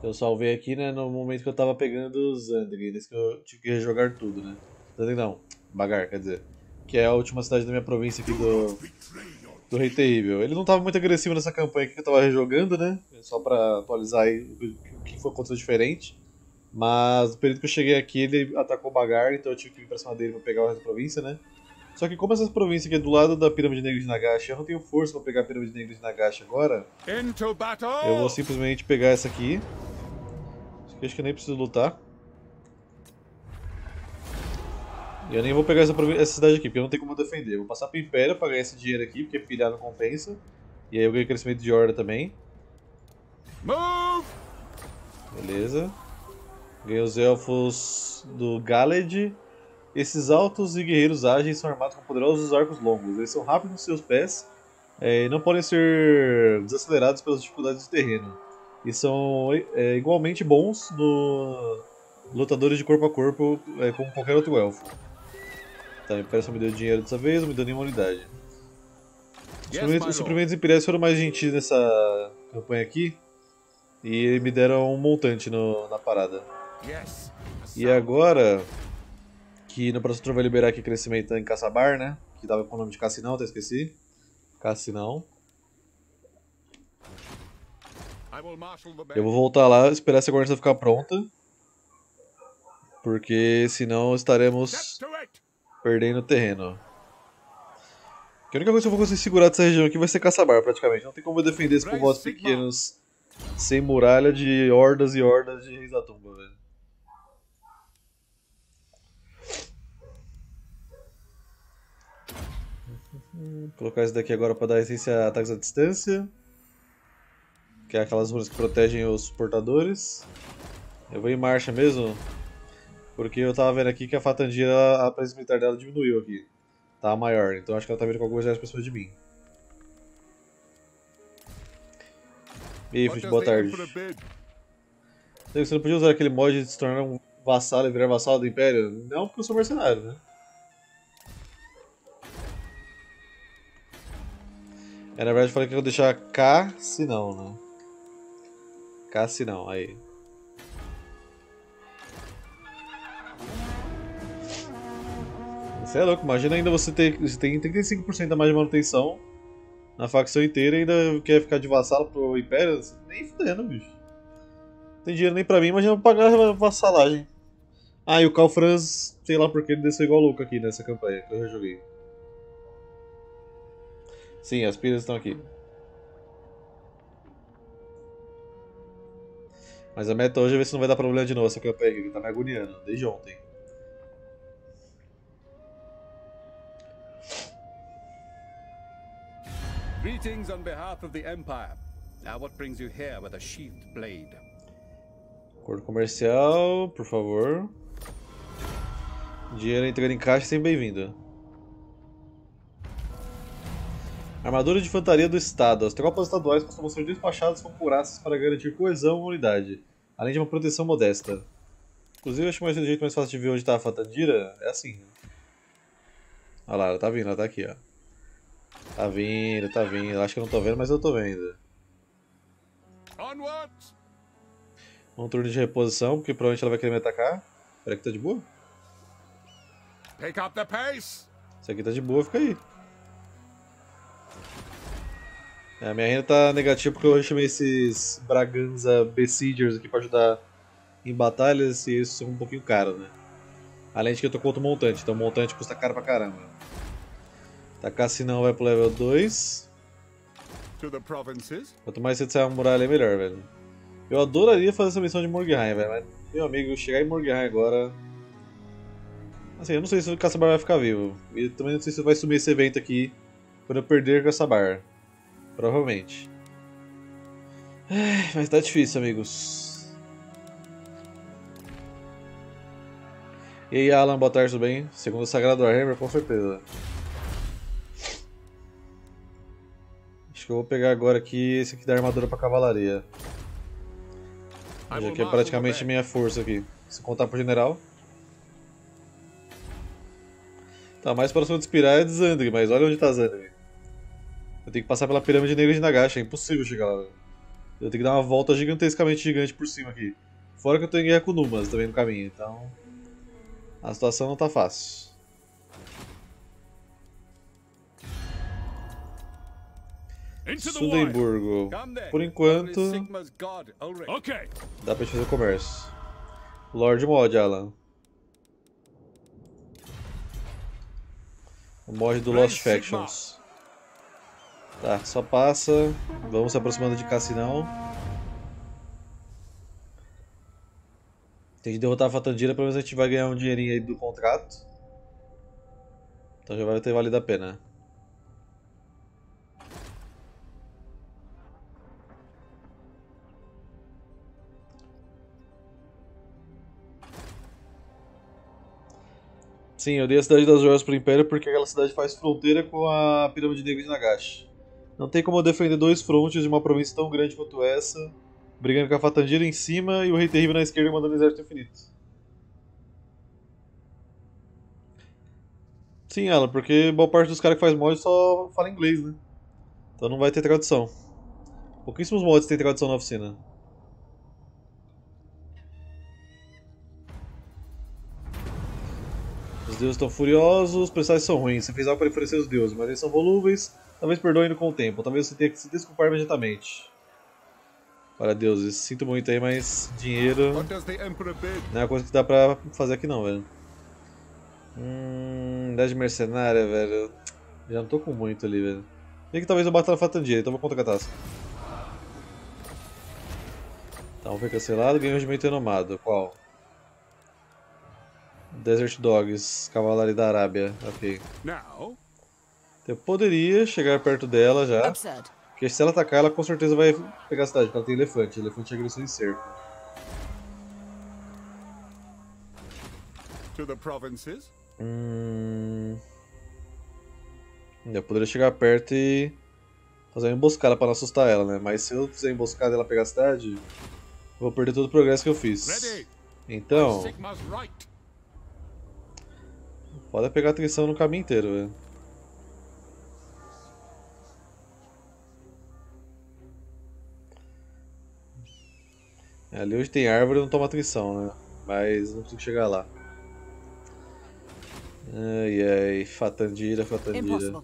Eu salvei aqui, né, no momento que eu tava pegando o Zandri, nesse que eu tive que rejogar tudo, né. Zandri não, Bagar, quer dizer. Que é a última cidade da minha província aqui do Rei Terrível. Ele não tava muito agressivo nessa campanha aqui que eu tava rejogando, né, só pra atualizar aí o que foi acontecendo diferente. Mas no período que eu cheguei aqui, ele atacou o Bagar, então eu tive que ir pra cima dele pra pegar o resto da província, né. Só que como essa província aqui é do lado da Pirâmide Negra de Nagashi, eu não tenho força pra pegar a Pirâmide Negra de Nagashi agora, Into eu vou battle! simplesmente pegar essa aqui. Acho que eu nem preciso lutar. E eu nem vou pegar essa cidade aqui, porque eu não tenho como defender. Eu vou passar pro Império pra ganhar esse dinheiro aqui, porque pilhar não compensa. E aí eu ganho crescimento de horda também. Move! Beleza. Ganhei os elfos do Galed. Esses altos e guerreiros ágeis são armados com poderosos arcos longos. Eles são rápidos nos seus pés e não podem ser desacelerados pelas dificuldades do terreno. E são igualmente bons no lutadores de corpo a corpo, como qualquer outro elfo. Tá, o Império só me deu dinheiro dessa vez, não me deu nenhuma unidade. Yes, my Os lord. suprimentos imperiais foram mais gentis nessa campanha aqui e me deram um montante na parada. Yes. E agora que no próximo turno vai liberar aqui crescimento em Caçabar, né? Que tava com o nome de Cassinão, até esqueci. Cassinão. I will marshal the Eu vou band. voltar lá, esperar essa guarnição ficar pronta. Porque senão Step estaremos to it! perdendo terreno. Que a única coisa que eu vou conseguir segurar dessa região aqui vai ser Caçabar, praticamente. Não tem como eu defender esses Raise povoados Sigma. pequenos sem muralha de hordas e hordas de Reis da Tumba, velho. Vou colocar esse daqui agora para dar resistência a ataques à distância. Que é aquelas runas que protegem os portadores. Eu vou em marcha mesmo, porque eu tava vendo aqui que a Fatandira, a presença militar dela diminuiu aqui. Tá maior, então acho que ela tá vindo com algum exército pra cima de mim. E aí, What Fritz, does boa the tarde. Emperor bid? Você não podia usar aquele mod de se tornar um vassalo e virar vassalo do Império? Não, porque eu sou mercenário, né? Na verdade eu falei que eu vou deixar K se não, né? K se não, aí. Você é louco, imagina ainda você tem 35% a mais de manutenção na facção inteira e ainda quer ficar de vassalo pro Império? Nem fudendo, bicho. Não tem dinheiro nem pra mim, imagina pra pagar a vassalagem. Ah, e o Cal Franz, sei lá porque ele desceu igual louco aqui nessa campanha que eu já joguei. Sim, as pilhas estão aqui. Mas a meta hoje é ver se não vai dar problema de novo essa campanha aqui, que tá me agoniando, desde ontem. Greetings on behalf of the Empire. Now, what brings you here with a sheathed blade? Acordo comercial, por favor. Dinheiro entrando em caixa, sempre bem-vindo. Armadura de infantaria do Estado. As tropas estaduais costumam ser despachadas com couraças para garantir coesão e unidade, além de uma proteção modesta. Inclusive, eu acho que o jeito mais fácil de ver onde está a Fatandira é assim. Olha lá, ela tá vindo, ela tá aqui, ó. Tá vindo, tá vindo. Acho que eu não tô vendo, mas eu tô vendo. Onwards! Um turno de reposição, porque provavelmente ela vai querer me atacar. Será que tá de boa? Pick up the pace! Se aqui tá de boa, fica aí. A minha renda tá negativa porque eu chamei esses Braganza Besiegers aqui pra ajudar em batalhas e isso são um pouquinho caro, né? Além de que eu tô com outro montante, então o montante custa caro pra caramba. Cassinão vai pro level 2. To the provinces. Quanto mais cedo sair uma muralha, melhor, velho. Eu adoraria fazer essa missão de Morgheim, velho, mas, meu amigo, chegar em Morgheim agora... Assim, eu não sei se o Caçabar vai ficar vivo. E também não sei se vai sumir esse evento aqui quando eu perder o Caçabar. Provavelmente. Ai, mas tá difícil, amigos. E aí, Alan, boa tarde, tudo bem? Segundo o Sagrado Warhammer, com certeza. Acho que eu vou pegar agora aqui esse aqui da armadura pra cavalaria. Já que é praticamente minha força aqui. Se contar pro general. Tá, mais próximo de Spirar é de Zandri, mas olha onde tá Zandri. Eu tenho que passar pela pirâmide negra de Nagashi, é impossível chegar lá. Eu tenho que dar uma volta gigantescamente gigante por cima aqui. Fora que eu tô em guerra com Numas também no caminho, então... A situação não tá fácil. Sudemburgo. Por enquanto... Dá pra gente fazer comércio. Lord Mod, Alan. O mod do Lost Factions. Tá, só passa. Vamos se aproximando de Cassinão. Tem que derrotar a Fatandira, pelo menos a gente vai ganhar um dinheirinho aí do contrato. Então já vai ter valido a pena. Sim, eu dei a Cidade das Joias pro Império porque aquela cidade faz fronteira com a Pirâmide Negra de Nagash. Não tem como eu defender dois frontes de uma província tão grande quanto essa, brigando com a Fatandira em cima e o Rei Terrível na esquerda mandando o exército infinito. Sim, Alan, porque boa parte dos caras que faz mod só fala inglês, né? Então não vai ter tradução. Pouquíssimos mods têm tradução na oficina. Os deuses estão furiosos, os presságios são ruins. Você fez algo para enfurecer os deuses, mas eles são volúveis. Talvez perdoem com o tempo, talvez você tenha que se desculpar imediatamente. Para deuses, sinto muito aí, mas dinheiro não é uma coisa que dá pra fazer aqui não, velho. Idade mercenária, velho. Já não tô com muito ali, velho. Bem que talvez eu bata na Fatandira, então vou contra a Catasca. Então foi cancelado, ganhei um regimento renomado. Qual? Desert Dogs, Cavalaria da Arábia. Ok. Eu poderia chegar perto dela já. Porque se ela atacar, ela com certeza vai pegar a cidade, porque ela tem elefante. Elefante é agressão em cerco. Eu poderia chegar perto e fazer uma emboscada para não assustar ela, né? Mas se eu fizer emboscada e ela pegar a cidade, eu vou perder todo o progresso que eu fiz. Então... Pode pegar atenção no caminho inteiro, velho. Ali onde tem árvore não toma atenção, né? Mas não consigo chegar lá. Ai ai, Fatandira, Fatandira.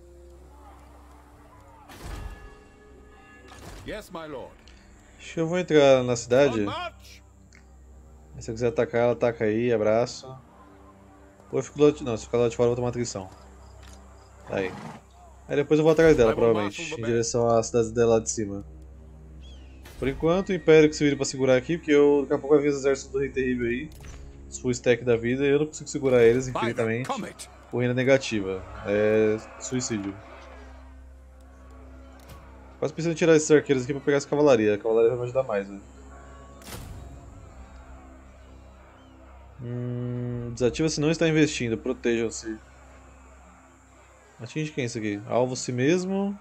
Acho que eu vou entrar na cidade. Se eu quiser atacar, ela ataca aí, abraço. Ou eu fico do lado... Não, se eu ficar do lado de fora eu vou tomar atenção. Aí. Aí depois eu vou atrás dela, provavelmente. Em direção à cidade dela lá de cima. Por enquanto, o Império que se vira pra segurar aqui, porque daqui a pouco vai vir os exércitos do Rei Terrível aí. Os full stack da vida, e eu não consigo segurar eles infinitamente. Corrida negativa. É suicídio. Quase preciso tirar esses arqueiros aqui pra pegar essa cavalaria. A cavalaria vai me ajudar mais, né? Desativa se não está investindo. Protejam-se. Atinge quem isso aqui? Alvo si mesmo.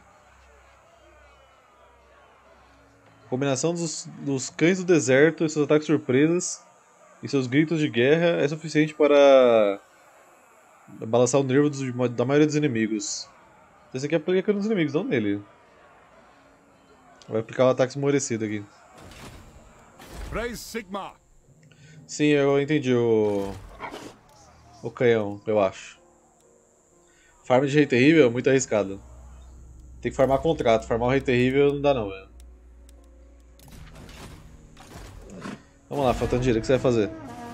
Combinação dos cães do deserto e seus ataques surpresas e seus gritos de guerra é suficiente para balançar o nervo da maioria dos inimigos. Esse aqui aplica nos inimigos, não nele. Vai aplicar o ataque esmorecido aqui. Sim, eu entendi o canhão, eu acho. Farm de Rei Terrível é muito arriscado. Tem que farmar contrato, farmar o Rei Terrível não dá não, velho. Vamos lá, Fatandira, o que você vai fazer?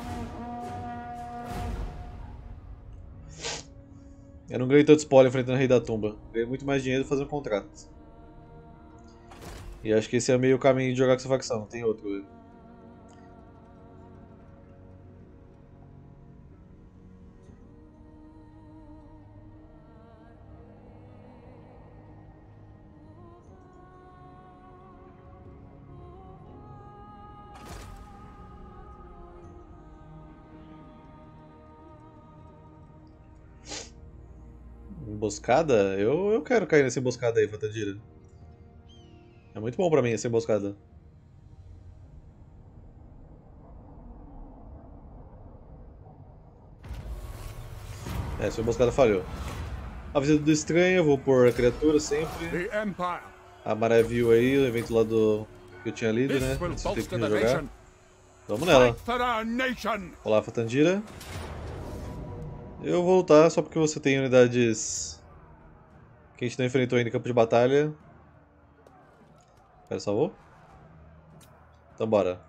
Eu não ganhei tanto spoiler enfrentando o Rei da Tumba. Ganhei muito mais dinheiro fazendo um contrato. E acho que esse é meio o caminho de jogar com essa facção, não tem outro, velho. Emboscada? Eu quero cair nessa emboscada aí, Fatandira. É muito bom pra mim essa emboscada. Essa emboscada falhou. A visita do estranho, eu vou pôr a criatura sempre. A maré viu aí, o evento lá do que eu tinha lido, né? This will Antes de ter que bolster the jogar. nation. Vamos nela. Fight for our nation. Olaf Tandira. Eu vou lutar só porque você tem unidades que a gente não enfrentou ainda em campo de batalha. Pera, salvou? Então bora.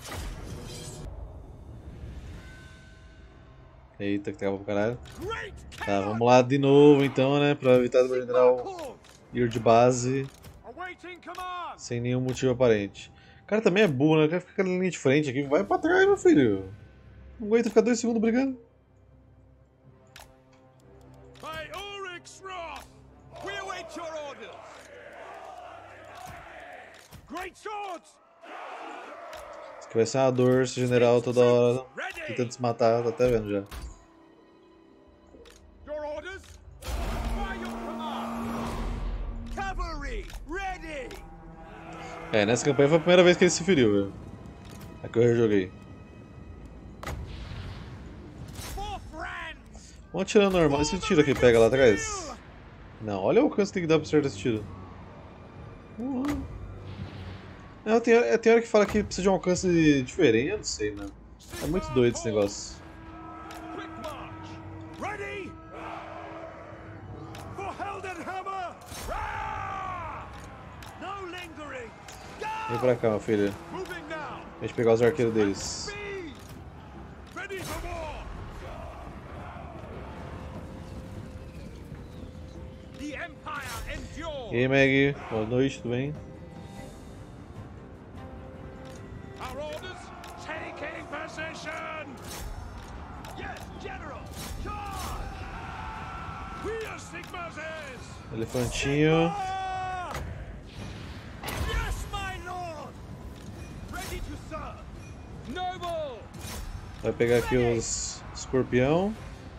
Eita, que trava pro caralho. Tá, vamos lá de novo então, né? Pra evitar do meu general ir de base sem nenhum motivo aparente. O cara também é burro, né? O cara fica na linha de frente aqui. Vai pra trás, meu filho. Não aguenta ficar 2 segundos brigando. Isso aqui vai ser uma dor, esse general toda hora tentando se matar, tá até vendo já. É, nessa campanha foi a primeira vez que ele se feriu, velho. É que eu rejoguei. Vamos atirando normal. Esse tiro aqui pega lá atrás? Não, olha o alcance que tem que dar pra acertar esse tiro. Não, tem hora que fala que precisa de um alcance diferente, eu não sei, mano. É muito doido esse negócio. Vem pra cá, meu filho. Deixa eu pegar os arqueiros deles. E aí, Maggie? Boa noite, tudo bem? Elefantinho. Vai pegar aqui os escorpião.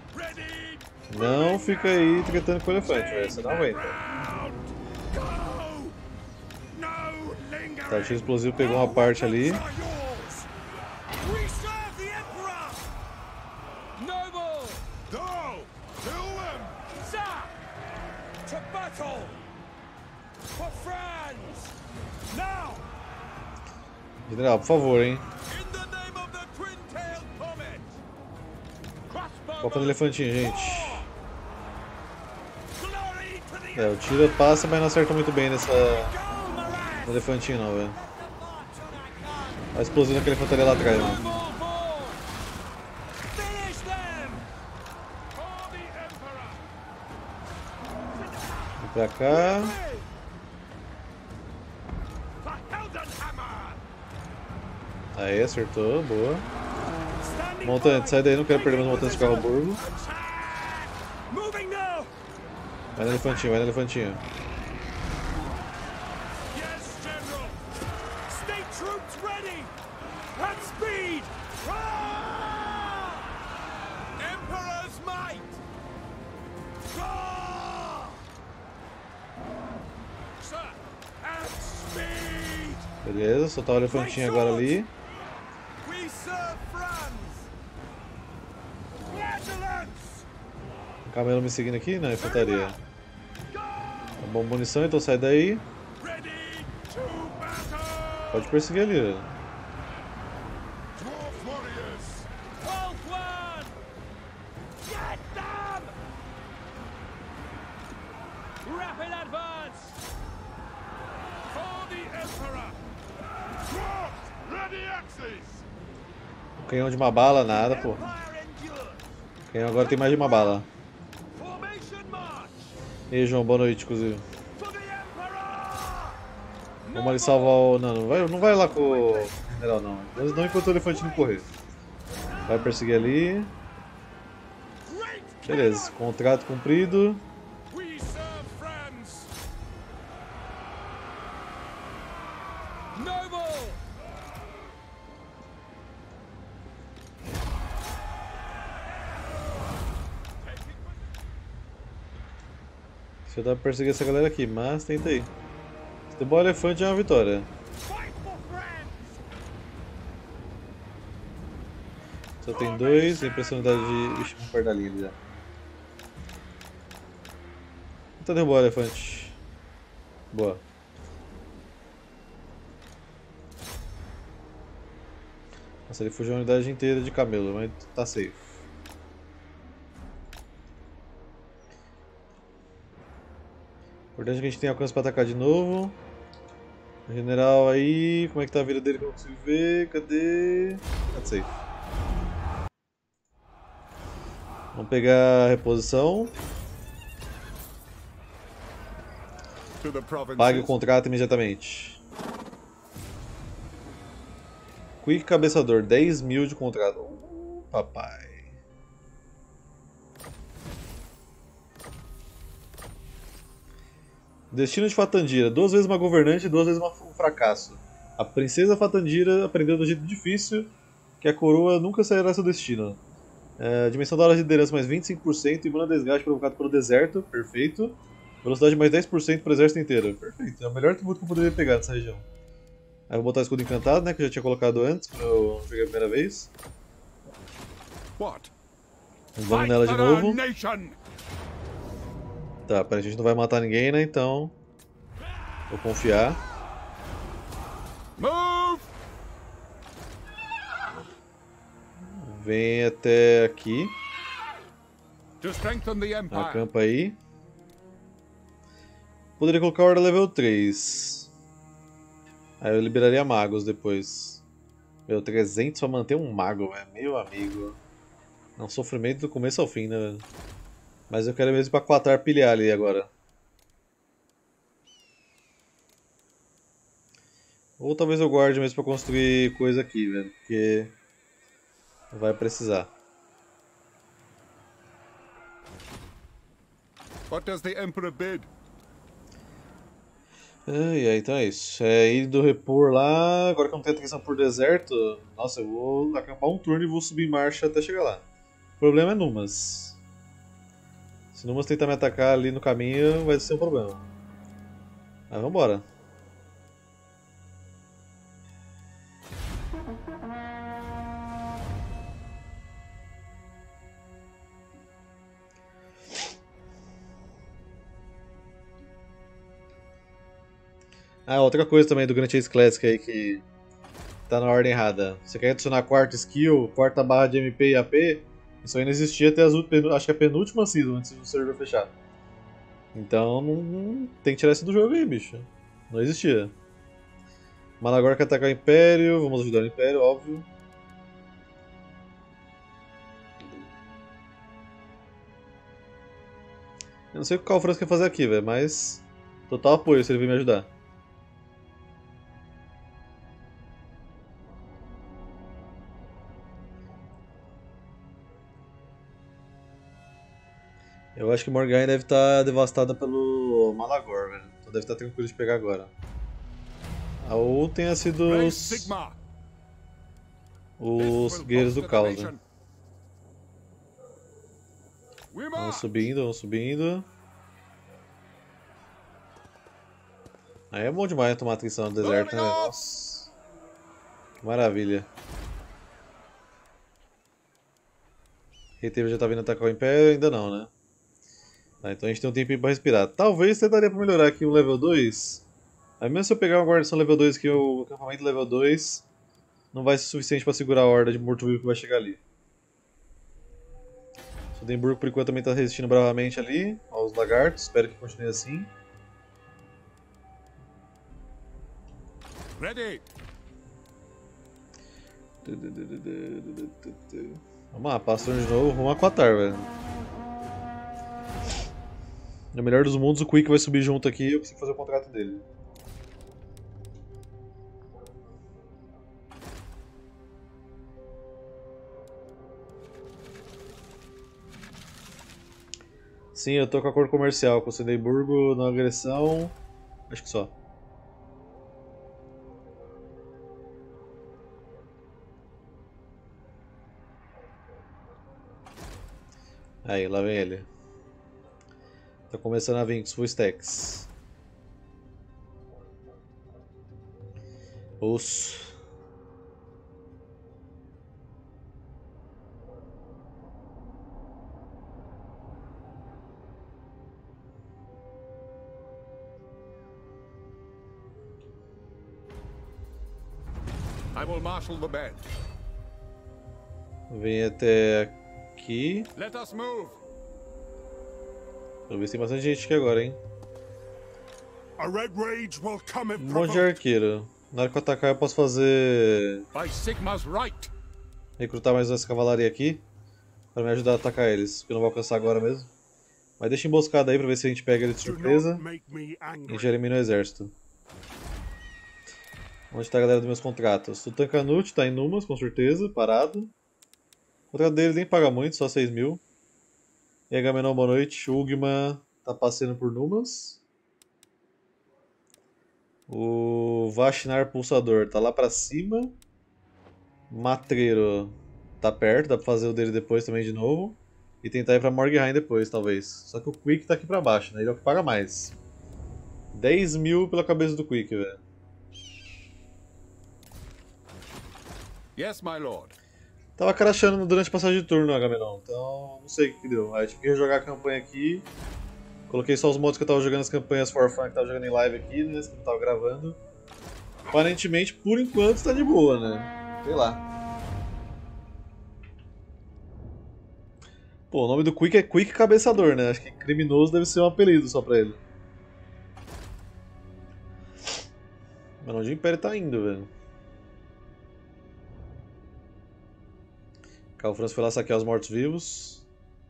Não fica aí tretando com o elefante, velho. Você não aguenta. Tá, o tiro explosivo pegou uma parte ali. General, por favor, hein. Foca no elefantinho, gente. É, o tiro passa, mas não acerta muito bem nessa... no elefantinho não, velho. A explosão daquele infantaria lá atrás, mano. Vem pra cá. Aí, acertou, boa. Montante, sai daí, não quero perder meus montantes de carro burgo. Vai no elefantinho, vai no elefantinho. Beleza, soltar o elefantinho agora ali. O camelo me seguindo aqui na infantaria. Tá bom, munição, então sai daí. Pode perseguir ali, velho. Canhão de uma bala, nada, pô. Canhão agora tem mais de uma bala. E aí, João, boa noite, inclusive. Vamos ali salvar o... Não vai lá com o general, não. Não enquanto o elefante não correr. Vai perseguir ali. Beleza, contrato cumprido. Deixa eu dar pra perseguir essa galera aqui, mas tenta aí. Se derrubar o elefante é uma vitória. Só tem 2, tem personalidade de... Ixi, vamos perder a linha ali já. Tenta derrubar o elefante. Boa. Nossa, ele fugiu a unidade inteira de camelo, mas tá safe. Importante que a gente tenha alcance pra atacar de novo. O general aí, como é que tá a vida dele que eu não consigo ver? Cadê? Tá safe. Vamos pegar a reposição. Pague o contrato imediatamente. Quick cabeçador, 10.000 de contrato. Papai. Destino de Fatandira, 2 vezes uma governante e 2 vezes um fracasso. A princesa Fatandira aprendeu do jeito difícil que a coroa nunca sairá do seu destino. Dimensão da hora de liderança mais 25%, imune a desgaste provocado pelo deserto, perfeito. Velocidade mais 10% para o exército inteiro, perfeito. É o melhor tributo que eu poderia pegar nessa região. Aí eu vou botar o escudo encantado, né, que eu já tinha colocado antes, quando eu peguei a primeira vez. Vamos nela de novo. Tá, pera, a gente não vai matar ninguém, né, então... Vou confiar. Vem até aqui. Acampa aí. Poderia colocar a horda level 3. Aí eu liberaria magos depois. Meu, 300 pra manter um mago, velho. Meu amigo. É um sofrimento do começo ao fim, né, velho? Mas eu quero mesmo pra Quatar pilhar ali agora. Ou talvez eu guarde mesmo pra construir coisa aqui, velho. Porque vai precisar. What does the Emperor bid? Então é isso. É indo repor lá. Agora que eu não tenho atenção por deserto, nossa, eu vou acampar um turno e vou subir em marcha até chegar lá. O problema é Numas. Se Numas tentar me atacar ali no caminho, vai ser um problema. Mas vambora. Outra coisa também do Grand Chase Classic aí que tá na ordem errada. Você quer adicionar a quarta skill, quarta barra de MP e AP? Isso aí não existia até acho que a penúltima season antes do server fechar. Então não tem que tirar isso do jogo aí, bicho. Não existia. Malagor quer atacar o Império, vamos ajudar o Império, óbvio. Eu não sei o que o Calfrans quer fazer aqui, velho, mas total apoio se ele vir me ajudar. Eu acho que Morgaine deve estar devastada pelo Malagor, velho. Então deve estar tranquilo de pegar agora. Ou tenha sido os guerreiros do caos, né? Vamos subindo, vamos subindo. Aí é bom demais tomar atenção no deserto, né? Nossa. Que maravilha. Reiteiro já tá vindo atacar o Império? Ainda não, né? Tá, então a gente tem um tempinho pra respirar. Talvez tentaria pra melhorar aqui o level 2. Aí mesmo se eu pegar uma guarnição level 2 que o acampamento level 2 não vai ser suficiente pra segurar a horda de morto-vivo que vai chegar ali. Sudemburgo por enquanto também tá resistindo bravamente ali aos lagartos, espero que continue assim. Ready. Vamos lá, passando de novo, vamos aquatar, velho. No melhor dos mundos, o Quick vai subir junto aqui e eu consigo fazer o contrato dele. Sim, eu tô com acordo comercial com o Sudemburgo na agressão. Acho que só. Aí, lá vem ele. Tá começando a vir com os full stacks. Osso. I will marshal the band. Vem até aqui. Let us move. Vou ver se tem bastante gente aqui agora, hein? A red rage will come if Um monte de arqueiro. Na hora que eu atacar eu posso fazer... By Sigma's right. recrutar mais essa cavalaria aqui. Pra me ajudar a atacar eles, porque eu não vou alcançar agora mesmo. Mas deixa emboscada aí pra ver se a gente pega ele de surpresa. E já elimina o exército. Onde tá a galera dos meus contratos? O Tankanut tá em Numas, com certeza, parado. O contrato dele nem paga muito, só 6 mil. E Agamenon, boa noite. Ugma tá passeando por Numas. O Vashinar Pulsador tá lá pra cima. Matreiro tá perto, dá pra fazer o dele depois também de novo. E tentar ir pra Morgheim depois, talvez. Só que o Quick tá aqui pra baixo, né? Ele é o que paga mais. 10 mil pela cabeça do Quick, velho. Yes, my lord. Tava crashando durante a passagem de turno, Agamenon, então não sei o que deu. Aí eu tive que rejogar a campanha aqui. Coloquei só os modos que eu tava jogando as campanhas for fun que eu tava jogando em live aqui, né? Que eu tava gravando. Aparentemente, por enquanto, tá de boa, né? Sei lá. Pô, o nome do Quick é Quick Cabeçador, né? Acho que criminoso deve ser um apelido só pra ele. Mas onde o Império tá indo, velho? Carl Franz foi lá saquear os mortos-vivos.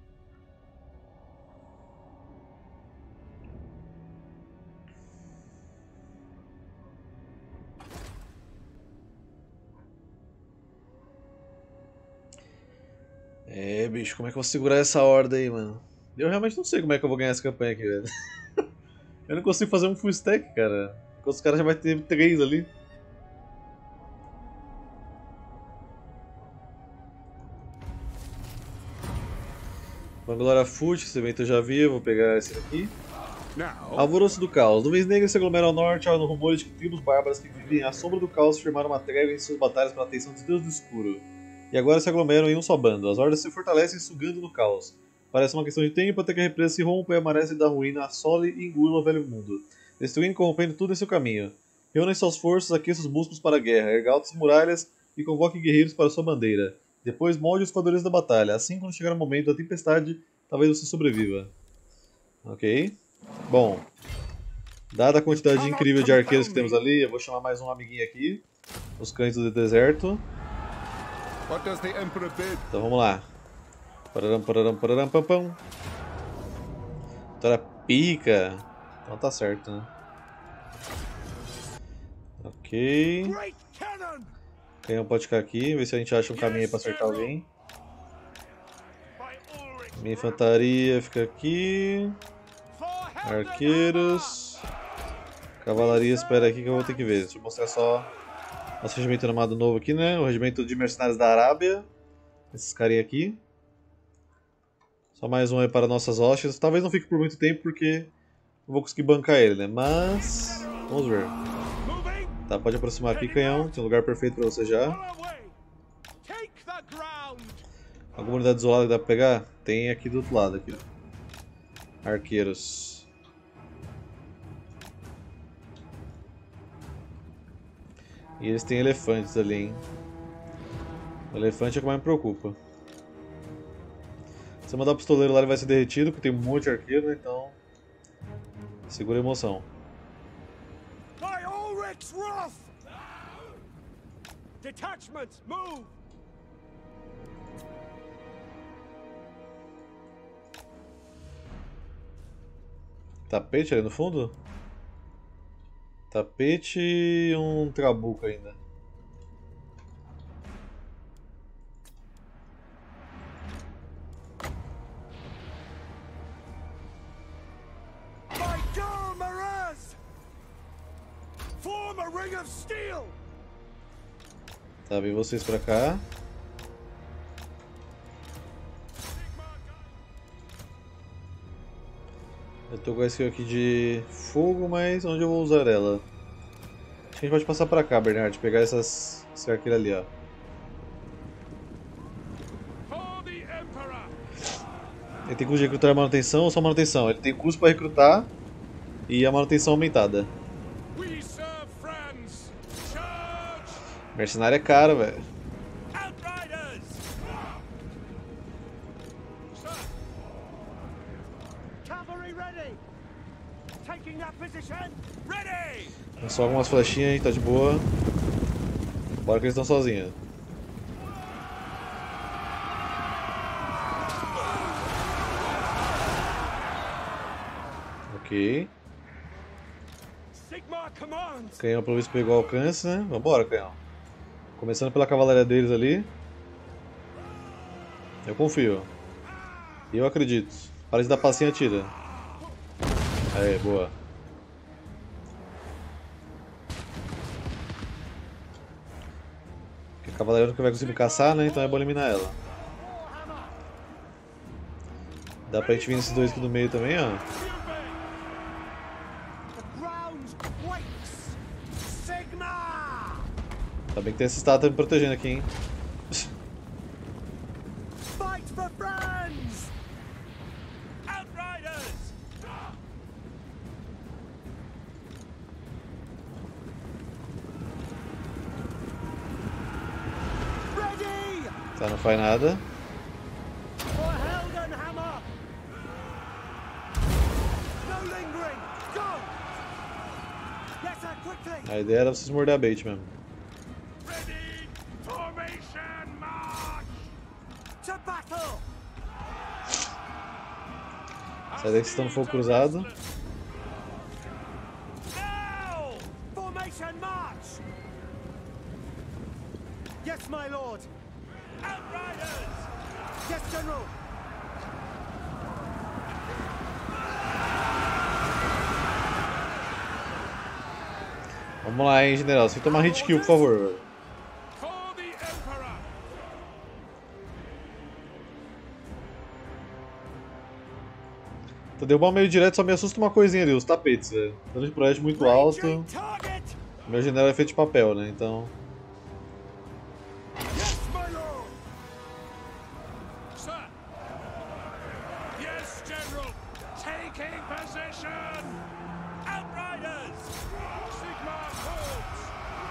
É, bicho, como é que eu vou segurar essa horda aí, mano? Eu realmente não sei como é que eu vou ganhar essa campanha aqui, velho. Eu não consigo fazer um full stack, cara. Enquanto os caras já vai ter 3 ali. Vanglória Foot, esse evento eu já vi, eu vou pegar esse daqui. Alvoroço do Caos. Nuvens negras se aglomeram ao norte, há rumores de que tribos bárbaras que viviam à sombra do caos firmaram uma trégua em suas batalhas para a atenção dos deuses do escuro. E agora se aglomeram em um só bando. As hordas se fortalecem sugando no caos. Parece uma questão de tempo até que a represa se rompa e amarece da ruína, assole e engula o velho mundo, destruindo e corrompendo tudo em seu caminho. Reúnem suas forças, aqueça os músculos para a guerra, erga altas muralhas e convoque guerreiros para sua bandeira. Depois molde os esquadrões da batalha. Assim, quando chegar o momento da tempestade, talvez você sobreviva. Ok. Bom. Dada a quantidade incrível de arqueiros que temos ali, eu vou chamar mais um amiguinho aqui. Os cães do deserto. Então vamos lá. Pararam, pararam, pararam, pam, pam. Vitória pica. Então tá certo, né? Ok. Canhão pode ficar aqui, ver se a gente acha um caminho aí pra acertar alguém. Minha infantaria fica aqui. Arqueiros. Cavalaria espera aqui que eu vou ter que ver. Deixa eu mostrar só nosso regimento armado novo aqui, né? O regimento de mercenários da Arábia. Esses carinha aqui. Só mais um aí para nossas hostes. Talvez não fique por muito tempo porque não vou conseguir bancar ele, né? Mas vamos ver. Tá, pode aproximar aqui, canhão. Tem um lugar perfeito pra você já. Alguma unidade isolada que dá pra pegar? Tem aqui do outro lado, aqui, ó. Arqueiros. E eles têm elefantes ali, hein? O elefante é o que mais me preocupa. Se eu mandar o pistoleiro lá, ele vai ser derretido, porque tem um monte de arqueiro, né? Então segura a emoção. Detachments, move! Tapete ali no fundo? Tapete e um trabuco ainda. Form a ring of steel! Tá, vem vocês pra cá. Eu tô com a skill aqui de fogo, mas onde eu vou usar ela? Acho que a gente pode passar pra cá, Bernard, pegar esse arqueiro ali, ó. Ele tem custo de recrutar a manutenção ou só manutenção? Ele tem custo pra recrutar e a manutenção aumentada. Mercenário é caro, velho. Taking that position. Ready. Tem só algumas flechinhas aí, tá de boa. Bora que eles estão sozinhos. Ok. Sigmar commands. Canhão pelo visto pegou alcance, né? Vambora, canhão. Começando pela cavalaria deles ali. Eu confio. Eu acredito. Para de dar passinho, atira. Aí, boa. Porque a cavalaria nunca vai conseguir me caçar, né? Então é bom eliminar ela. Dá pra gente vir esses dois aqui no meio também, ó. The ground quakes. Sigmar. Tá bem que tem essa estátua me protegendo aqui, hein? Fight for friends. Outriders. Ready Tá, não faz nada. for Heldenhammer. No lingering. Go. Yes, sir, quickly. A ideia era vocês morder a bait mesmo. Ready. Formation march. To battle. Sai daí que vocês estão no fogo cruzado. Now! Formation march! Yes, my lord! Outriders! Yes, general! Vamos lá, hein, general. Você tomar hit kill, por favor. For the Emperor! Tá derrubar meio direto, só me assusta uma coisinha ali, os tapetes, velho. Dano de projétil muito alto. Ranging target! Meu general é feito de papel, né? Então. Yes, my lord! Sir! Yes, general! Taking position! Outriders! Sigmar holds!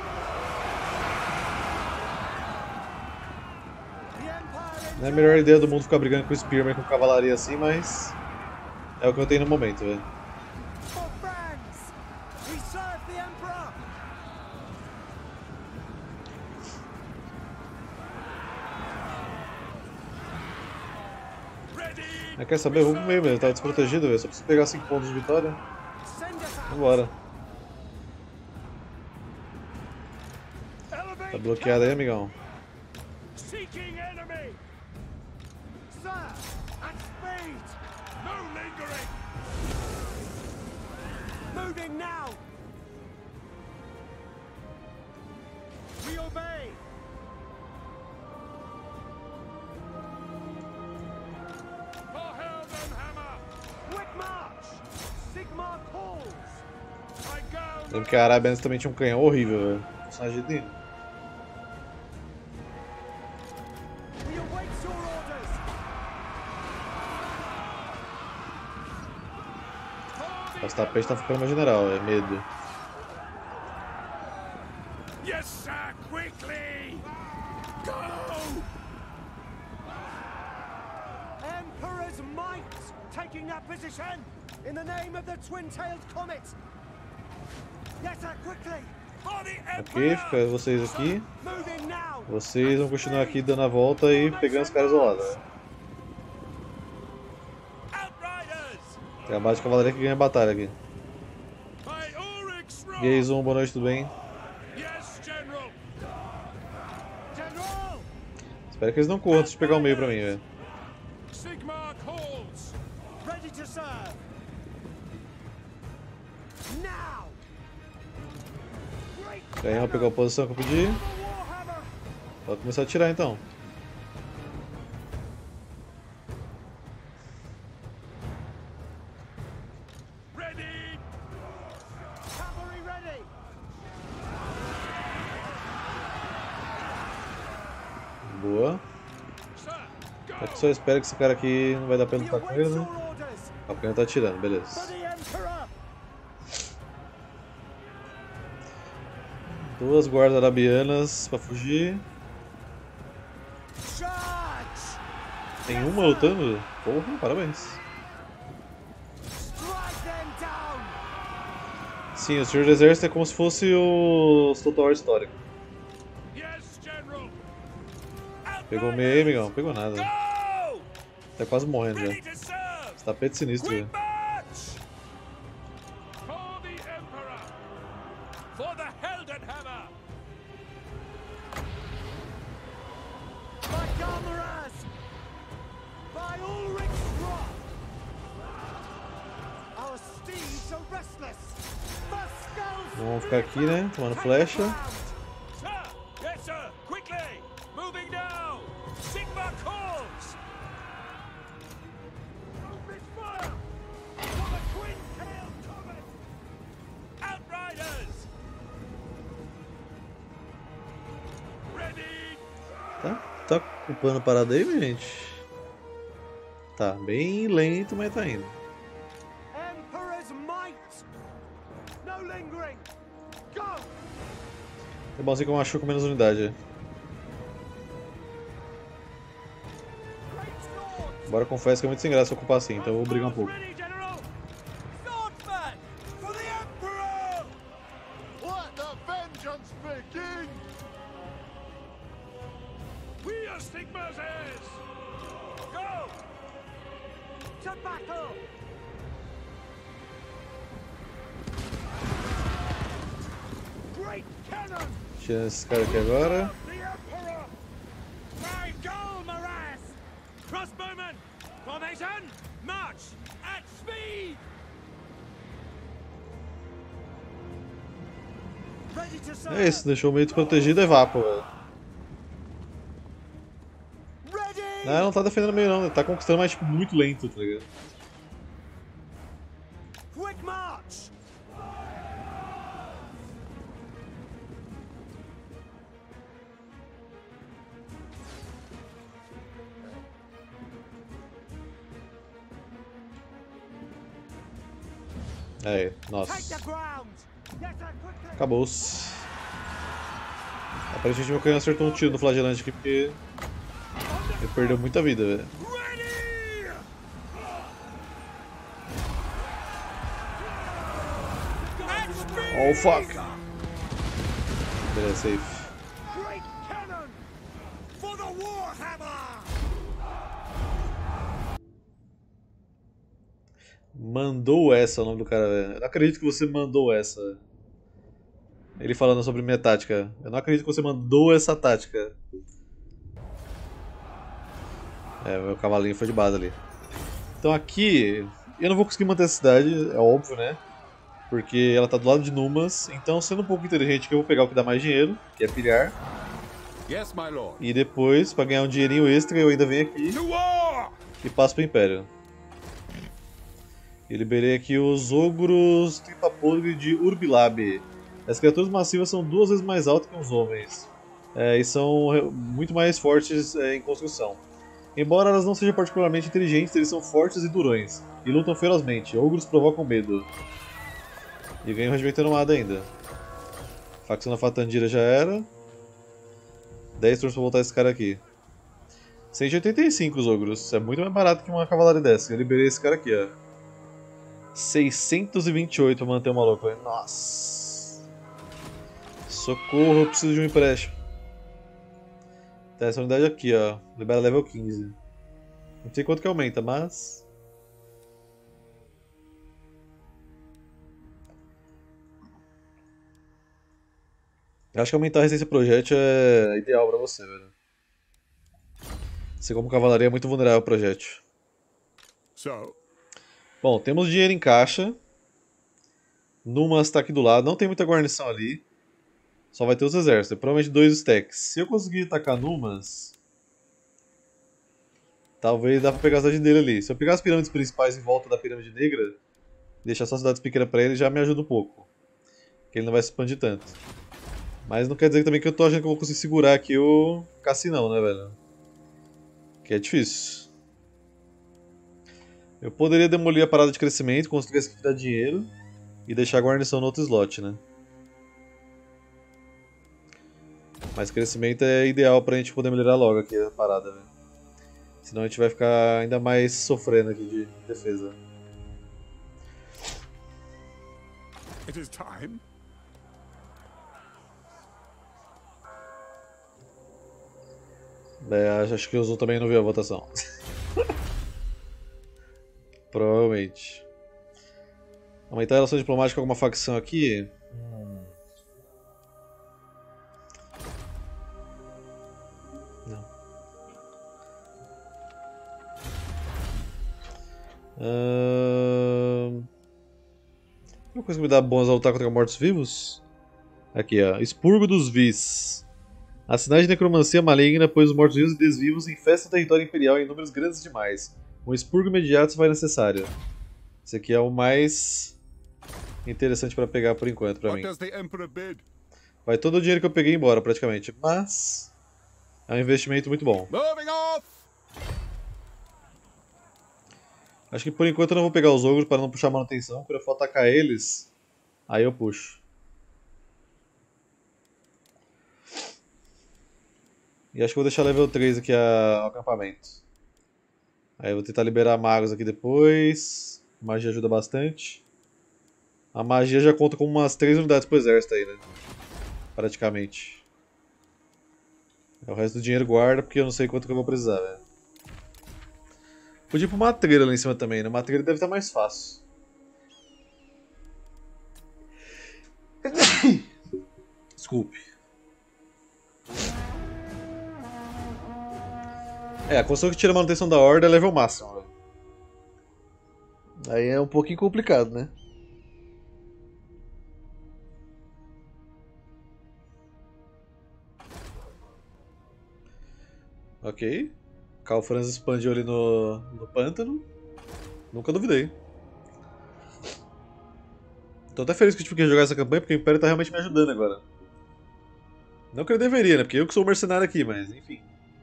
The Empire Não é a melhor ideia do mundo ficar brigando com o Spearman com cavalaria assim, mas. É o que eu tenho no momento, velho. for friends! We serve the Emperor! Ready! Quer saber? Vamos pro meio mesmo, tá desprotegido, velho. Só preciso pegar 5 pontos de vitória. Send us out! Vambora. Elevate Tá bloqueado aí, amigão. Seeking enemy! Sir! At speed! No lingering! Moving now! We obey! For Heldenhammer! Quick march! Sigmar calls! I go! Lembro que a Arabianas também tinha um canhão horrível, velho. Personagem dele. We await your orders! Os tapetes tá ficando meu general, é medo. Yes, sir, quickly! Go! Emperor's might! Taking that position! In the name of the twin-tailed comet! Yes, sir, quickly! For the Ok, Emperor! fica vocês aqui. Moving now! Vocês vão continuar aqui dando a volta e pegando os caras isolados. Né? Outriders! Tem a base de cavalaria que ganha a batalha aqui. By Ulrich's wrath! E aí, Zoom, boa noite, tudo bem? Yes, General! General! Espero que eles não corram antes de pegar o meio pra mim, velho. Sigmar calls! Ready to serve! Now! Canhão pegou a posição que eu pedi. Warhammer! Pode começar a atirar então. Ready! Cavalry ready! Boa. Sir, go! Eu só espero que esse cara aqui não vai dar pra We lutar com await ele, your né? orders! O canhão tá atirando, For beleza. the Emperor! Duas guardas arabianas pra fugir. Charge! Tem uma lutando? Porra, parabéns. Strike them down! Sim, o Senhor do Exército é como se fosse o Total War histórico. Yes, General. Pegou meio aí, amigão? Pegou nada. Go! Tá quase morrendo já. Ready to serve. Esse tapete sinistro, Quick velho. march! For the Emperor! For the Heldenhammer! By Galmaraz! By Ulrich Strahd! Our steeds are restless! The skulls Vamos ficar aqui, né? Tomando flecha. Sir! Yes, sir! Quickly! Moving now! Sigma calls! Open fire! For the twin-tailed comet! Outriders! Ready! Tá ocupando a parada aí, minha gente? Tá bem lento, mas tá indo. Emperor's might! No lingering! Go! É bom assim que eu machuco menos unidade. Great swords! Embora eu confesso que é muito sem graça ocupar assim, então eu vou brigar um pouco. Ready, General! Swordsman! For the Emperor! Let the vengeance begin! We are Sigma's heirs! Go! To battle! Great cannon! Tirando esse cara aqui agora. The Emperor! By Galmaraz! Crossbowmen! Formation! March! At speed! Ready to serve! É isso, deixou o meio desprotegido, é vapo, velho. Ready! Não, não tá defendendo meio não, ele tá conquistando, mas tipo, muito lento, tá ligado? Quick march! Aí, Take nossa. the ground! Yes, sir, quickly! Acabou-se. Aparentemente meu canhão acertou um tiro no flagelante aqui porque ele perdeu muita vida, velho. Ready! At speed! Oh fuck! Beleza, safe. Great cannon! For the Warhammer! Mandou essa, é o nome do cara, velho. Eu não acredito que você mandou essa. Ele falando sobre minha tática. Eu não acredito que você mandou essa tática. É, meu cavalinho foi de base ali. Então aqui, eu não vou conseguir manter a cidade, é óbvio, né? Porque ela tá do lado de Numas. Então, sendo um pouco inteligente, que eu vou pegar o que dá mais dinheiro, que é pilhar. Yes, my lord. E depois, pra ganhar um dinheirinho extra, eu ainda venho aqui To war! e passo pro Império. E liberei aqui os ogros tripa podre de Urbilab. As criaturas massivas são 2 vezes mais altas que os homens. E são muito mais fortes em construção. Embora elas não sejam particularmente inteligentes, eles são fortes e durões. E lutam ferozmente. Ogros provocam medo. E ganho um regimento renomado ainda. Facção da Fatandira já era. 10 turnos pra voltar esse cara aqui. 185 os ogros. Isso é muito mais barato que uma cavalaria dessa. Eu liberei esse cara aqui, ó. 628 pra manter o maluco. Nossa. Socorro, eu preciso de um empréstimo. Tá, essa unidade aqui, ó. Libera level 15. Não sei quanto que aumenta, mas... Eu acho que aumentar a resistência projétil é ideal pra você, velho. Você como cavalaria é muito vulnerável ao projétil. So, Bom, temos dinheiro em caixa. Numas tá aqui do lado, não tem muita guarnição ali. Só vai ter os exércitos, provavelmente 2 stacks. Se eu conseguir atacar Numas, talvez dá pra pegar a cidade dele ali. Se eu pegar as pirâmides principais em volta da pirâmide negra, deixar só cidades pequenas pra ele, já me ajuda um pouco. Porque ele não vai se expandir tanto. Mas não quer dizer também que eu tô achando que eu vou conseguir segurar aqui o Cassinão, né, velho? Que é difícil. Eu poderia demolir a parada de crescimento, construir essa aqui que dá dinheiro e deixar a guarnição no outro slot, né? Mas crescimento é ideal pra gente poder melhorar logo aqui a parada, velho. Senão a gente vai ficar ainda mais sofrendo aqui de defesa. It is time. Acho que o Zul também não viu a votação. Provavelmente. Aumentar a relação diplomática com alguma facção aqui? Não. Uma coisa que me dá bônus a lutar contra mortos-vivos? Aqui, ó. Expurgo dos Vis. A sinais de necromancia maligna, pois os mortos-vivos e desvivos infestam o território imperial em números grandes demais. Um expurgo imediato se faz necessário. Esse aqui é o mais interessante para pegar por enquanto para mim. Vai todo o dinheiro que eu peguei embora praticamente, mas é um investimento muito bom. Acho que por enquanto eu não vou pegar os ogros para não puxar manutenção. Quando eu for atacar eles, aí eu puxo. E acho que vou deixar level 3 aqui o acampamento. Aí eu vou tentar liberar magos aqui depois. Magia ajuda bastante. A magia já conta com umas 3 unidades pro exército aí, né? Praticamente. O resto do dinheiro guarda porque eu não sei quanto que eu vou precisar, velho. Podia ir pra uma matreira lá em cima também, né? Matreira deve estar mais fácil. Desculpe. A construção que tira a manutenção da horda é level máximo, velho. Aí é um pouquinho complicado, né? Ok. Cal Franz expandiu ali no pântano. Nunca duvidei. Tô até feliz que eu tive que jogar essa campanha porque o Império tá realmente me ajudando agora. Não que ele deveria, né? Porque eu que sou o mercenário aqui, mas enfim.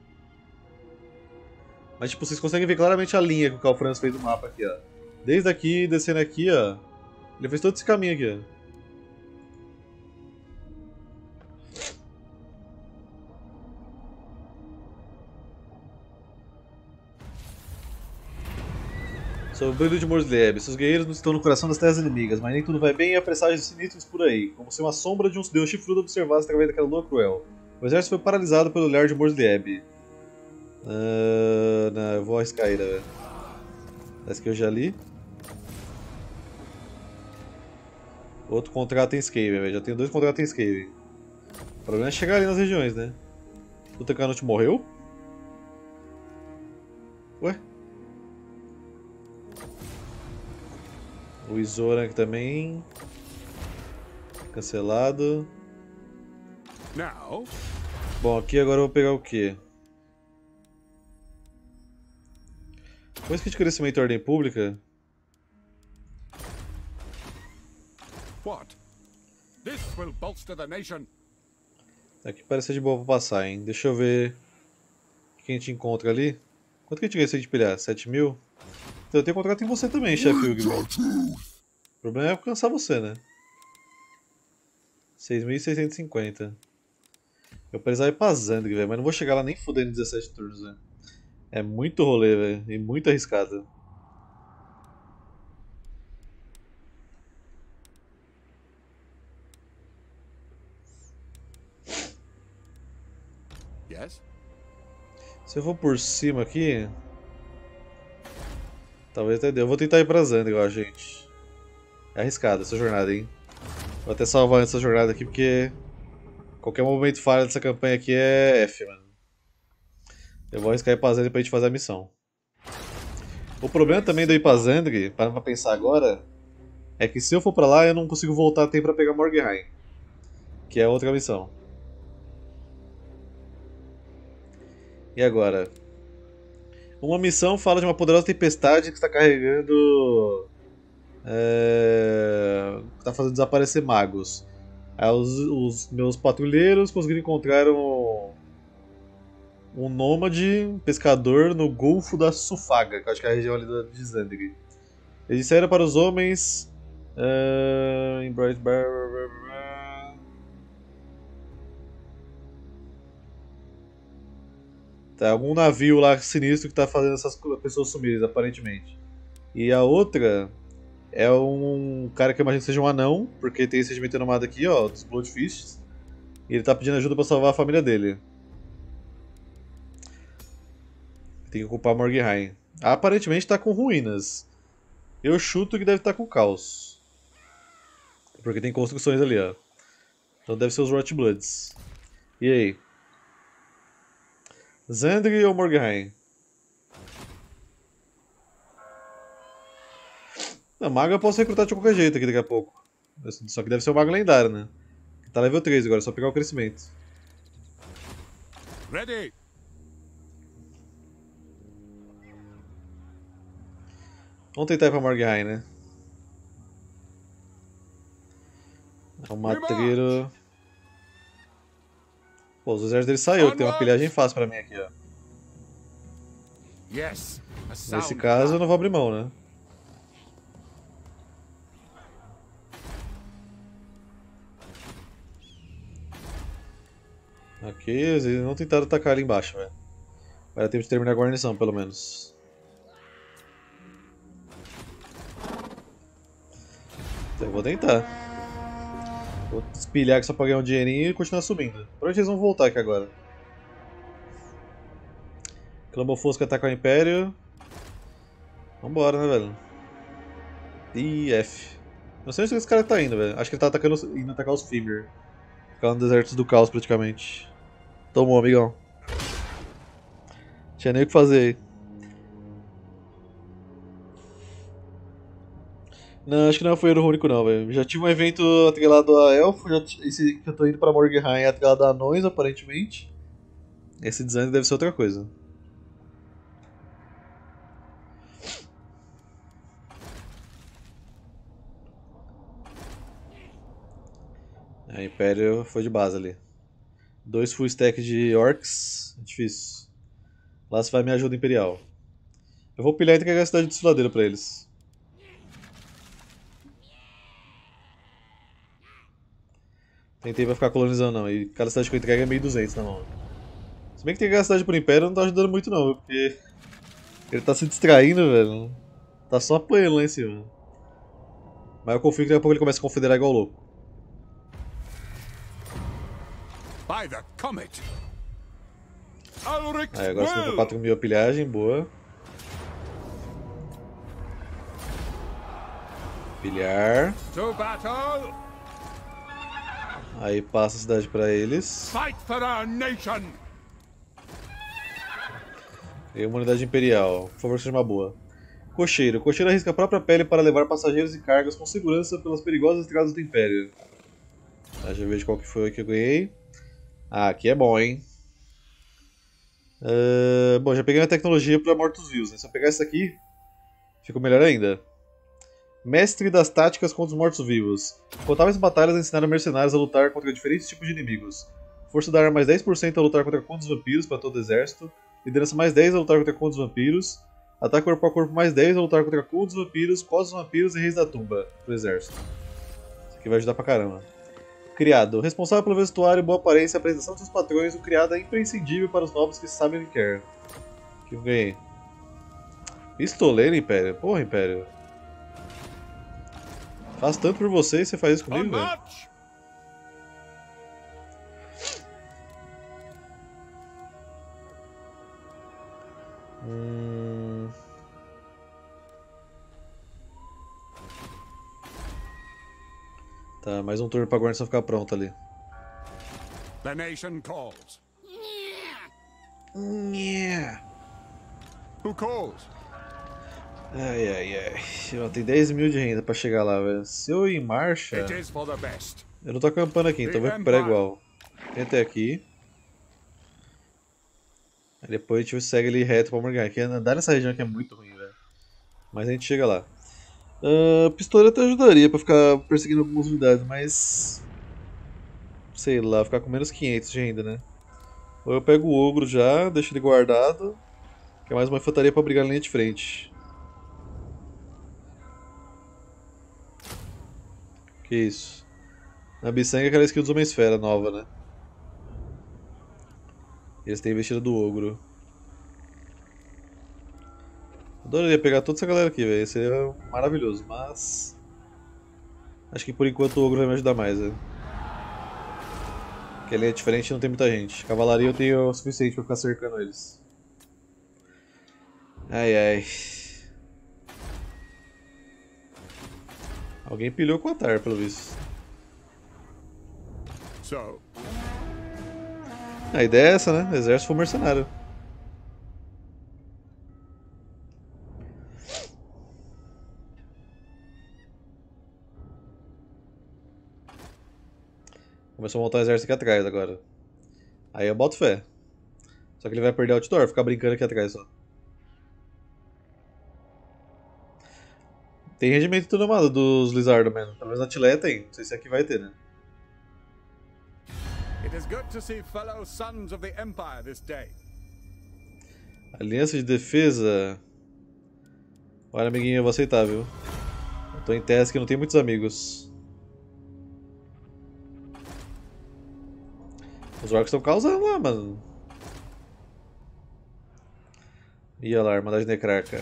Mas tipo, vocês conseguem ver claramente a linha que o Cal Franz fez no mapa aqui, ó. Desde aqui, descendo aqui, ó. Ele fez todo esse caminho aqui, ó. Sobre o brilho de Morsleb, seus guerreiros não estão no coração das terras inimigas, mas nem tudo vai bem e há presságios sinistros por aí, como se uma sombra de um deus chifrudo observasse através daquela lua cruel. O exército foi paralisado pelo olhar de Morsleb. Não, eu vou arriscar ele, velho. Essa que eu já li. Outro contrato em Skaven, velho. Já tenho 2 contratos em Skaven. O problema é chegar ali nas regiões, né? O Tecanute morreu? Ué? O Izoran aqui também. Cancelado. Bom, aqui agora eu vou pegar o quê? Depois que de crescimento e ordem pública. Aqui parece ser de boa pra passar, hein? Deixa eu ver o que a gente encontra ali. Quanto que a gente ganha se a gente pilhar? 7.000? Então, eu tenho contrato em você também, chefe Hugman. O problema é alcançar você, né? 6.650. Eu precisava ir pra Zandri, velho, mas não vou chegar lá nem fudendo em 17 turnos, velho. É muito rolê, velho, e muito arriscado. Yes? Se eu for por cima aqui... Talvez até dê. Eu vou tentar ir pra Zandri, ó, gente. É arriscada essa jornada, hein. Vou até salvar essa jornada aqui, porque... Qualquer momento falha dessa campanha aqui é F, mano. Eu vou arriscar ir pra Zandri pra gente fazer a missão. O problema também de eu ir pra Zandri, parando pra pensar agora, é que se eu for pra lá eu não consigo voltar a tempo pra pegar Morgheim. Que é outra missão. E agora? Uma missão fala de uma poderosa tempestade que está carregando... está fazendo desaparecer magos. Aí os meus patrulheiros conseguiram encontrar um nômade, um pescador no Golfo da Sufaga, que eu acho que é a região ali de Zandri. Eles disseram para os homens... em Bright Bar... Tá, algum navio lá sinistro que tá fazendo essas pessoas sumirem, aparentemente. E a outra é um cara que eu imagino que seja um anão, porque tem esse regimento nomado aqui, ó, dos Bloodfists. E ele tá pedindo ajuda pra salvar a família dele. Tem que ocupar Morgheim. Aparentemente tá com ruínas. Eu chuto que deve estar com caos. Porque tem construções ali, ó. Então deve ser os Rotbloods. E aí? Zandri ou Morgheim? Não, mago eu posso recrutar de qualquer jeito aqui daqui a pouco. Só que deve ser um mago lendário, né? Tá level 3 agora, é só pegar o crescimento. Ready. Vamos tentar ir pra Morgheim, né? É um matreiro. Pô, os exércitos dele saiu, tem uma pilhagem fácil pra mim aqui, ó. Yes. A Nesse sound caso eu plan. não vou abrir mão, né? Ok, eles não tentaram atacar ali embaixo, velho. Vai dar tempo de terminar a guarnição, pelo menos. Então eu vou tentar. Vou espilhar aqui só pra ganhar um dinheirinho e continuar subindo. Pra onde eles vão voltar aqui agora? Clamofosco atacar o Império. Vambora, né, velho? Ih, F. Não sei onde esse cara tá indo, velho. Acho que ele tá indo atacar os Fimir. Ficar no deserto do caos, praticamente. Tomou, amigão. Tinha nem o que fazer aí. Não, acho que não foi erro único não, velho. Já tive um evento atrelado a Elfo, esse que eu tô indo pra Morgheim é atrelado a Anões, aparentemente. Esse design deve ser outra coisa. A Império foi de base ali. 2 full stack de Orcs, é difícil. Lá se vai minha ajuda imperial. Eu vou pilhar e entregar a cidade do Desfiladeiro pra eles. Tentei pra ficar colonizando não, e cada cidade que eu entrego é 1.200 na mão. Se bem que entregar a cidade pro Império não tá ajudando muito não, viu? Porque ele tá se distraindo, velho. Tá só apanhando lá em cima. Mas eu confio que daqui a pouco ele começa a confederar igual louco. By the comet. Ulric's Aí agora subiu will. pra 4.000 a pilhagem, boa. Pilhar. To battle. Aí passa a cidade pra eles. Fight for our nation. E uma unidade imperial. Por favor, seja uma boa. Cocheiro. Cocheiro arrisca a própria pele para levar passageiros e cargas com segurança pelas perigosas estradas do Império. Tá, deixa eu ver de qual que foi que eu ganhei. Ah, aqui é bom, hein? Bom, já peguei uma tecnologia para mortos-vivos, né? Se eu pegar essa aqui, fica melhor ainda. Mestre das táticas contra os mortos-vivos. Contáveis batalhas ensinaram mercenários a lutar contra diferentes tipos de inimigos. Força da arma mais 10% a lutar contra contos vampiros para todo o exército. Liderança mais 10 a lutar contra contos vampiros. Ataque corpo a corpo mais 10 a lutar contra contos vampiros, cosmos vampiros e reis da tumba pro exército. Isso aqui vai ajudar pra caramba. Criado. Responsável pelo vestuário, boa aparência e apresentação de seus patrões, o criado é imprescindível para os nobres que sabem o que quer. O que eu ganhei? Pistoleiro, Império. Porra, Império. Faz tanto por você e você faz isso On comigo, velho? march. Tá, mais um turno pra guarnição ficar pronta ali. The nation calls. Who calls? Ai, ai, ai. Ó, tem 10.000 de renda pra chegar lá, velho. Se eu ir em marcha... It is for the best. Eu não tô acampando aqui, então vou recuperar igual. Tenta aqui. Aí depois a gente segue ali reto pra Morgheim. Aqui andar nessa região aqui é muito ruim, velho. Mas a gente chega lá. Pistola até ajudaria pra ficar perseguindo algumas unidades, mas... sei lá, ficar com menos 500 de renda, né? Ou eu pego o ogro já, deixo ele guardado. Que é mais uma infantaria pra brigar na linha de frente. Que isso? Na Bissang é aquela skill dos Homem-Esfera nova, né? Eles têm investida do ogro. Adoraria pegar toda essa galera aqui, velho. Seria maravilhoso, mas... acho que por enquanto o ogro vai me ajudar mais, velho. Porque ele é diferente e não tem muita gente. Cavalaria eu tenho o suficiente pra ficar cercando eles. Ai ai. Alguém pilhou com o Atar, pelo visto. So, A ideia é essa, né? Exército for mercenário. Começou a montar um exército aqui atrás agora. Aí eu boto fé. Só que ele vai perder outdoor, ficar brincando aqui atrás só. Tem regimento tudo amado dos Lizardo, mano. Pelo menos na Tileia tem. Não sei se aqui vai ter, né? It is good to see fellow sons of the Empire this day. Aliança de defesa. Olha, amiguinho, eu vou aceitar, viu? Eu tô em tese que não tem muitos amigos. Os orcs estão causando lá, mano. Ih, olha lá, Irmandade Necrarca.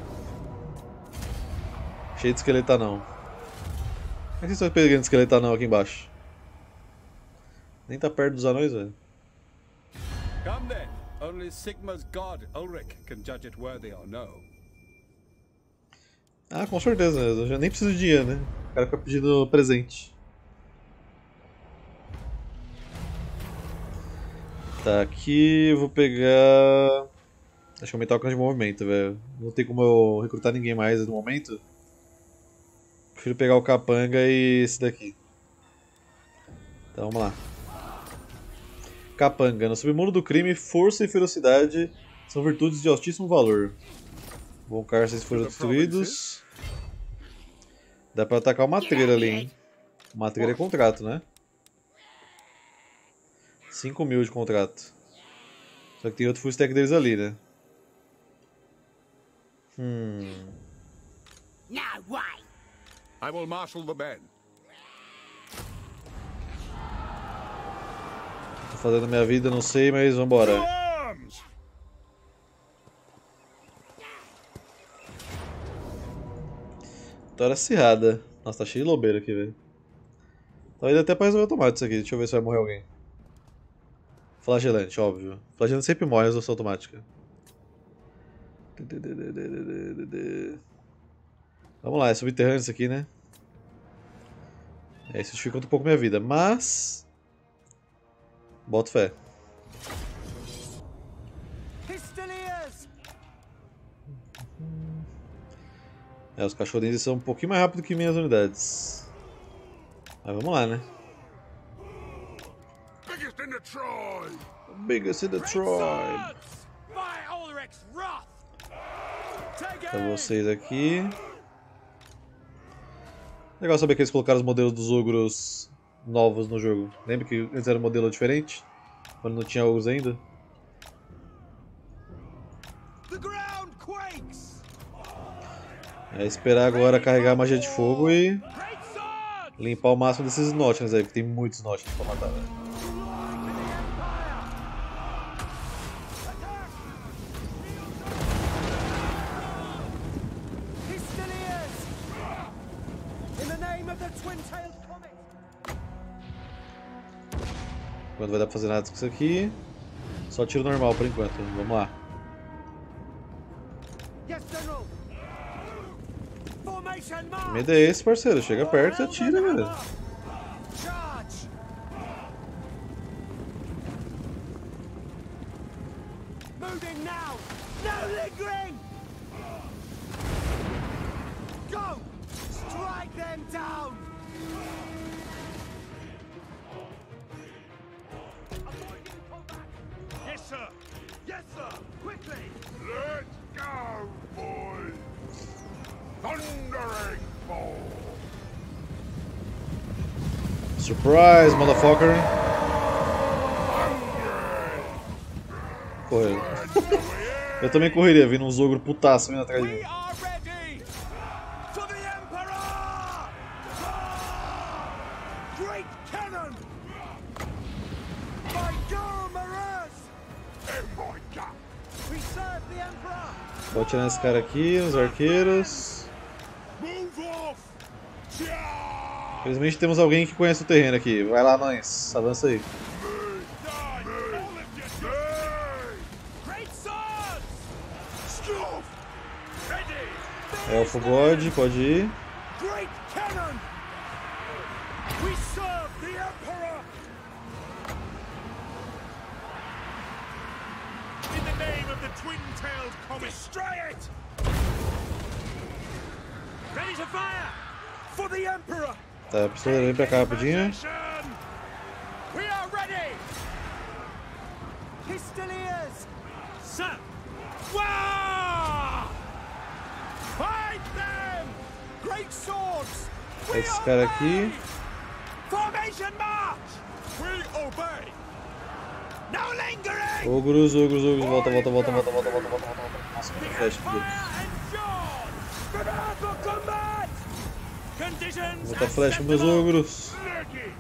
Cheio de esqueletanão. Como é que vocês estão pegando esqueletanão aqui embaixo? Nem tá perto dos anões, velho. Come then. Only Sigma's god, Ulrich, can judge it worthy or no. Ah, com certeza. Eu já nem preciso de dinheiro, né? O cara fica pedindo presente. Tá, aqui eu vou pegar... acho que aumentar o alcance de movimento, velho. Não tem como eu recrutar ninguém mais no momento. Prefiro pegar o Capanga e esse daqui. Então vamos lá. Capanga. No submundo do crime, força e ferocidade são virtudes de altíssimo valor. Bom cárceres foram destruídos. Dá pra atacar o matreiro ali, hein? O matreiro é contrato, né? 5.000 de contrato. Só que tem outro full stack deles ali, né? Now why? I will marshal the men. Tô fazendo minha vida, não sei, mas vambora. Arms! Vitória acirrada. Nossa, tá cheio de lobeira aqui, velho. Tá indo até pra resolver automático isso aqui. Deixa eu ver se vai morrer alguém. Flagelante, óbvio. Flagelante sempre morre em resolução automática. Vamos lá, é subterrâneo isso aqui, né? É, isso dificulta um pouco minha vida, mas... boto fé. Pistoliers! É, os cachorrinhos são um pouquinho mais rápidos que minhas unidades. Mas vamos lá, né? Biggest in the tribe! Biggest in the tribe. By Ulrich's wrath! Take Pra aim! vocês aqui. Legal saber que eles colocaram os modelos dos ogros novos no jogo. Lembra que eles eram um modelo diferente? Quando não tinha ogros ainda? The ground quakes! É esperar agora carregar a magia de fogo e Great sword! limpar o máximo desses Notchings aí, porque tem muitos Notchings pra matar, velho. Pistoliers! In the name of the twin-tailed comet! Enquanto vai dar pra fazer nada com isso aqui. Só tiro normal por enquanto. Vamos lá. Yes, General! Formation Que march! medo é esse, parceiro? Chega perto e atira, velho. Charge! Moving now! No lingering! Go! Strike them down! Avoiding combat! Yes, sir! Yes, sir! Quickly! Let's go, boys! Thundering fall! Surprise, motherfucker! Correu. Eu também correria, vindo uns ogros putaço vindo atrás de mim. We are ready! For the Emperor! Great cannon! By Guru Maraz! Oh my God! We serve the Emperor! Vou atirar nesse cara aqui, os arqueiros. Move off! Yeah! Infelizmente temos alguém que conhece o terreno aqui. Vai lá, nós. Avança aí. Great swords! Stuff! Ready! Elfo God, pode ir. Great cannon! We serve the Emperor! In the name of the twin-tailed comet! Destroy it! Ready to fire! For the Emperor! Tá, a pistoleira vem pra cá rapidinho. Position! We are ready! Pistoliers! Sir! Wah! Fight them! Great swords! We Esse cara aqui. obey! Formation march! We obey! No lingering! Ogros. Volta. Nossa, que flash aqui. Fire and charge! Prepare for combat! Conditions Vou botar flash pros meus ogros. Leggy!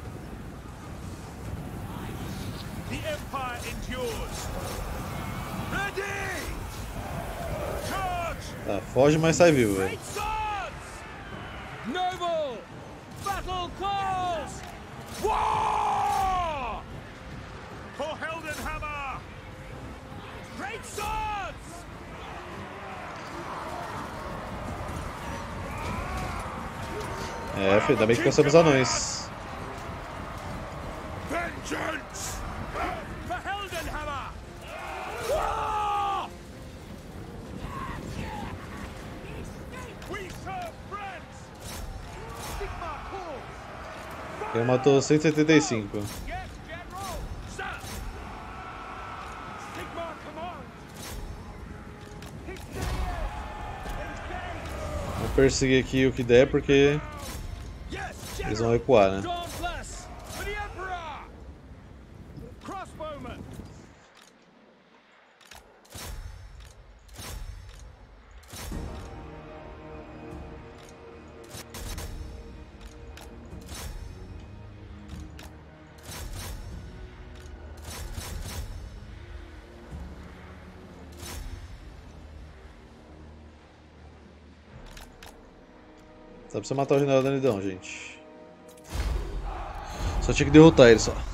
The Empire endures! Ready! Charge! Tá, foge, mas sai vivo, velho. Great swords! Noble! Battle calls! War! For Heldenhammer! Great swords! É, filho, ainda bem que caçamos anões. Vengeance! For Heldenhammer! War! We serve friends! Sigmar calls! Ele matou 175. Yes, General! Sir! Sigmar commands! Pistoliers! Engage! Vou perseguir aqui o que der, porque Yes, eles vão General! recuar, né? Dauntless! For the Emperor! Crossbowmen! Só precisa matar o general Danidão, gente. Só tinha que derrotar ele só.